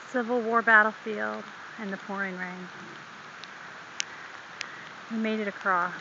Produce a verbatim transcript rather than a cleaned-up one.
Civil War battlefield in the pouring rain. We made it across.